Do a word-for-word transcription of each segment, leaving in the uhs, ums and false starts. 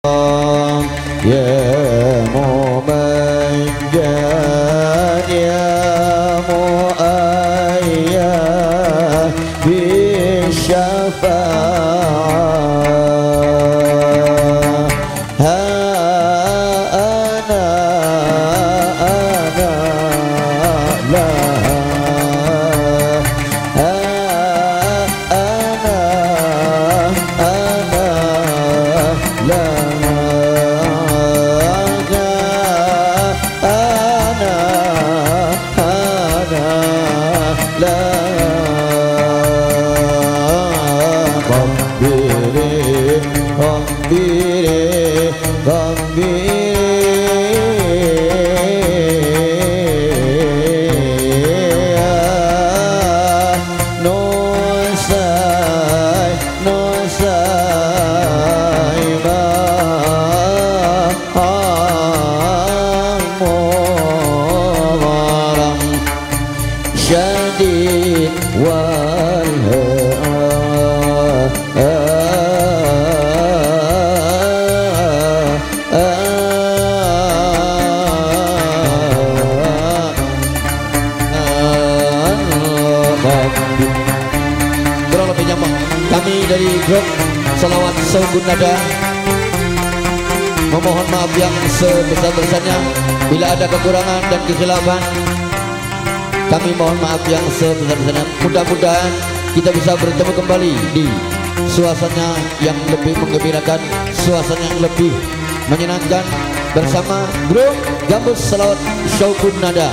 يا ممجد يا مؤيد بالشفاعة ها أنا أنا لا ها أنا أنا لا syadid wal kurang lebih nyaman. Kami dari grup Selawat Shogun Nada memohon maaf yang sebesar-besarnya bila ada kekurangan dan kekhilafan. Kami mohon maaf yang sebesar-besarnya. Mudah-mudahan kita bisa bertemu kembali di suasana yang lebih menggembirakan, suasana yang lebih menyenangkan bersama grup Gambus Selawat Shogun Nada.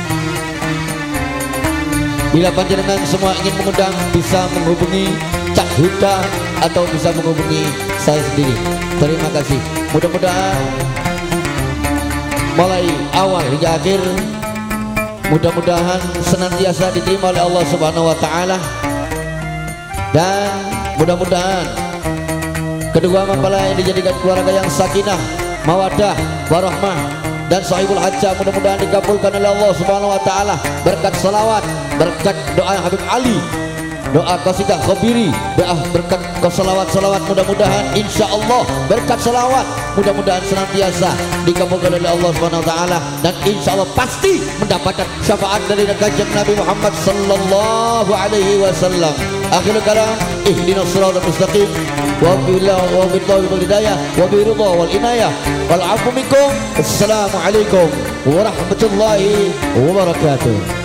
Bila panjenengan semua ingin mengundang, bisa menghubungi Cak Huda atau bisa menghubungi saya sendiri. Terima kasih. Mudah-mudahan mulai awal hingga akhir, mudah-mudahan senantiasa diterima oleh Allah Subhanahu wa taala, dan mudah-mudahan kedua mempelai dijadikan keluarga yang sakinah, mawaddah, warahmah dan sahibul hajjah. Mudah-mudahan dikabulkan oleh Allah Subhanahu wa taala berkat salawat, berkat doa Habib Ali, doa qasidah khabiri, doa berkat salawat-salawat. Mudah-mudahan insyaallah berkat salawat mudah-mudahan senantiasa dikabulkan oleh Allah Subhanahu wa taala, dan insyaallah pasti mendapatkan syafaat dari kanjeng Nabi Muhammad sallallahu alaihi wasallam. Akhir kalam, ihdinas siratal mustaqim wa billahi wa billahi wal hidayah wa bi ridha wal inayah wal afu minkum. Assalamu alaikum warahmatullahi wabarakatuh.